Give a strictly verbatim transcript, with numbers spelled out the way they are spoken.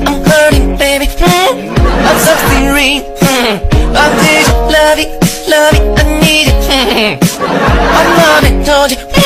I'm hurting, baby. Mm. I'm suffering. Mm. I need you, love it, love it, I need it. Mm. I'm loving, told you.